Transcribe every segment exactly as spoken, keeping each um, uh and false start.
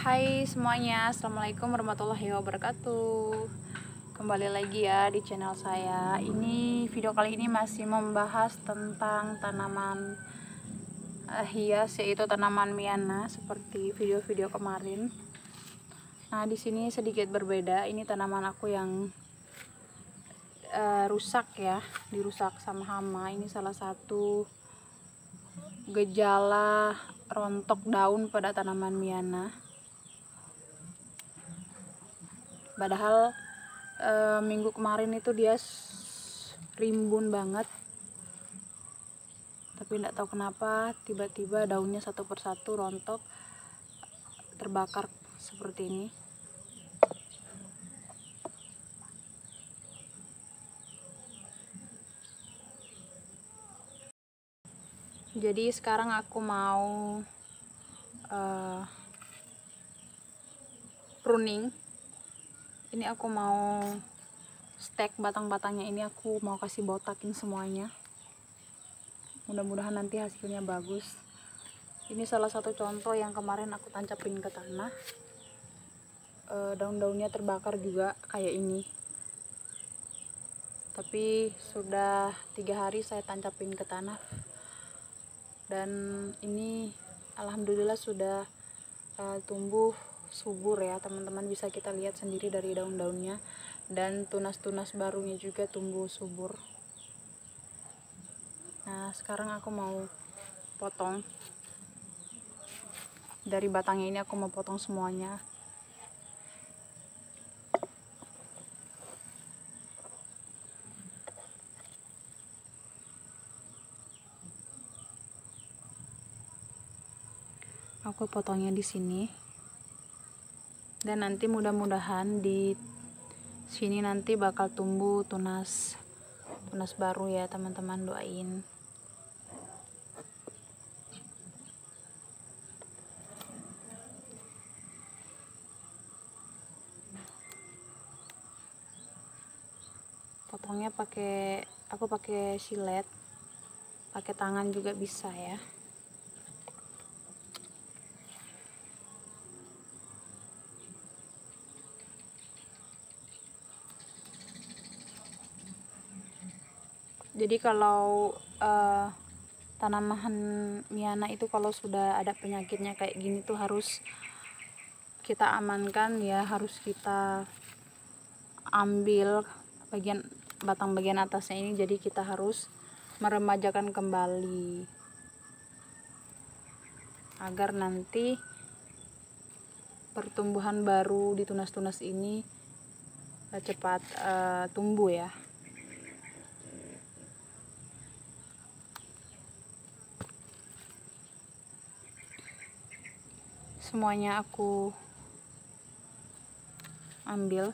Hai semuanya, assalamualaikum warahmatullahi wabarakatuh. Kembali lagi ya di channel saya. Ini video kali ini masih membahas tentang tanaman uh, hias, yaitu tanaman Miana seperti video-video kemarin. Nah di sini sedikit berbeda. Ini tanaman aku yang uh, rusak ya, dirusak sama hama. Ini salah satu gejala rontok daun pada tanaman Miana. Padahal e, minggu kemarin itu dia rimbun banget, tapi tidak tahu kenapa tiba-tiba daunnya satu persatu rontok, terbakar seperti ini. Jadi sekarang aku mau e, pruning. Ini aku mau stek batang-batangnya, ini aku mau kasih botakin semuanya. Mudah-mudahan nanti hasilnya bagus. Ini salah satu contoh yang kemarin aku tancapin ke tanah. E, daun-daunnya terbakar juga kayak ini. Tapi sudah tiga hari saya tancapin ke tanah. Dan ini alhamdulillah sudah e, tumbuh subur ya teman-teman, bisa kita lihat sendiri dari daun-daunnya, dan tunas-tunas barunya juga tumbuh subur. Nah sekarang aku mau potong dari batangnya ini, aku mau potong semuanya. Aku potongnya di sini. Dan nanti mudah-mudahan di sini nanti bakal tumbuh tunas tunas baru ya teman-teman, doain. Potongnya pakai aku pakai silet, pakai tangan juga bisa ya. Jadi kalau uh, tanaman Miana itu kalau sudah ada penyakitnya kayak gini tuh harus kita amankan ya, harus kita ambil bagian batang bagian atasnya ini. Jadi kita harus meremajakan kembali agar nanti pertumbuhan baru di tunas-tunas ini cepat uh, tumbuh ya. Semuanya aku ambil.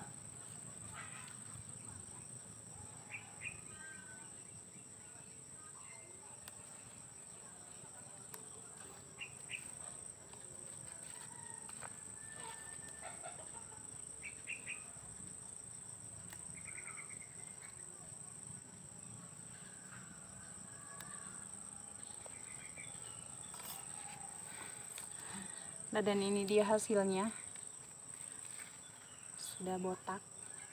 Nah, dan ini dia hasilnya, sudah botak.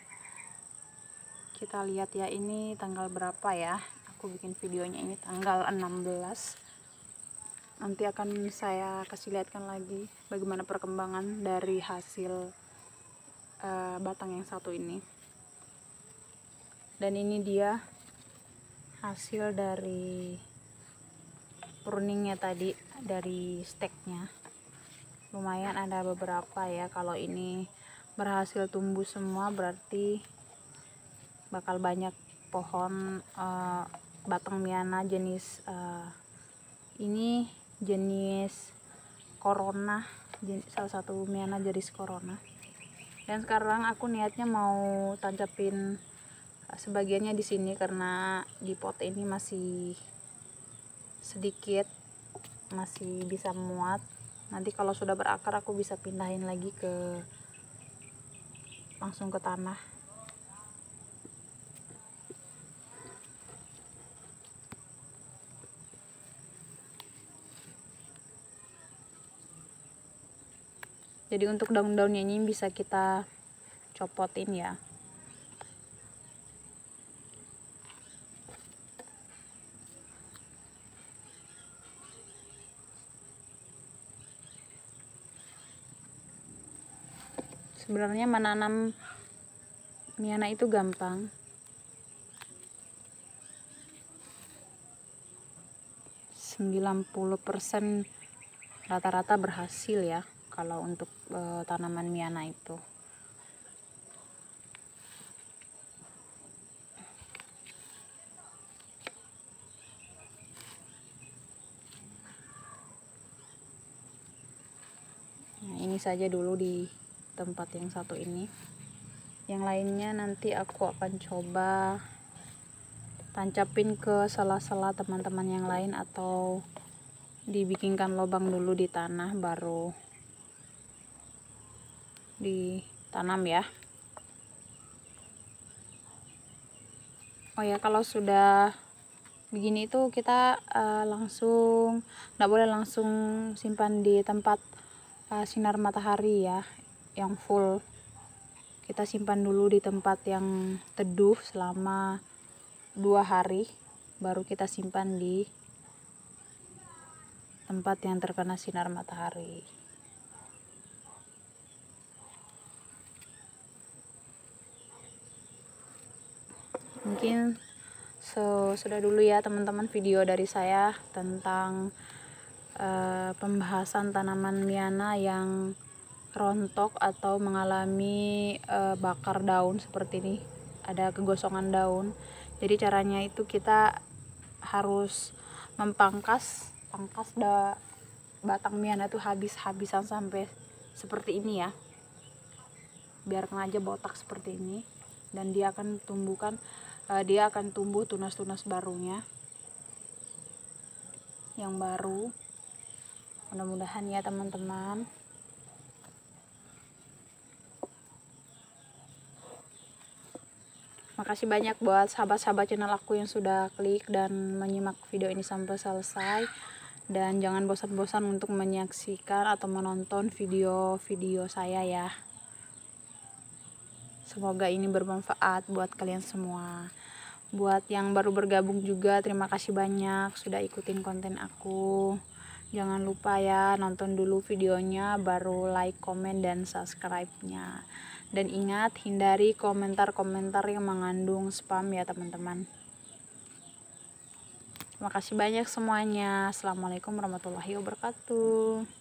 Kita lihat ya, ini tanggal berapa ya, aku bikin videonya ini tanggal enam belas. Nanti akan saya kasih lihatkan lagi bagaimana perkembangan dari hasil uh, batang yang satu ini. Dan ini dia hasil dari pruningnya tadi, dari steknya. Lumayan ada beberapa ya. Kalau ini berhasil tumbuh semua berarti bakal banyak pohon uh, batang Miana jenis uh, ini jenis Corona, jenis, salah satu Miana jenis Corona. Dan sekarang aku niatnya mau tancapin sebagiannya di sini karena di pot ini masih sedikit, masih bisa muat. Nanti kalau sudah berakar aku bisa pindahin lagi ke langsung ke tanah. Jadi untuk daun-daunnya ini bisa kita copotin ya. Sebenarnya menanam miana itu gampang. sembilan puluh persen rata-rata berhasil ya kalau untuk e, tanaman miana itu. Nah, ini saja dulu di tempat yang satu ini. Yang lainnya nanti aku akan coba tancapin ke sela-sela teman-teman yang lain atau dibikinkan lubang dulu di tanah baru ditanam ya. Oh ya, kalau sudah begini itu kita uh, langsung nggak boleh langsung simpan di tempat uh, sinar matahari ya yang full. Kita simpan dulu di tempat yang teduh selama dua hari, baru kita simpan di tempat yang terkena sinar matahari. Mungkin so, sudah dulu ya teman-teman video dari saya tentang uh, pembahasan tanaman miana yang rontok atau mengalami uh, bakar daun seperti ini, ada kegosongan daun. Jadi caranya itu kita harus mempangkas pangkas da, batang miana itu habis-habisan sampai seperti ini ya, biarkan aja botak seperti ini, dan dia akan tumbuhkan uh, dia akan tumbuh tunas-tunas barunya yang baru. Mudah-mudahan ya teman-teman. Makasih banyak buat sahabat-sahabat channel aku yang sudah klik dan menyimak video ini sampai selesai. Dan jangan bosan-bosan untuk menyaksikan atau menonton video-video saya ya. Semoga ini bermanfaat buat kalian semua. Buat yang baru bergabung juga, terima kasih banyak sudah ikutin konten aku. Jangan lupa ya, nonton dulu videonya, baru like, komen, dan subscribe-nya. Dan ingat, hindari komentar-komentar yang mengandung spam ya teman-teman. Terima kasih banyak semuanya. Assalamualaikum warahmatullahi wabarakatuh.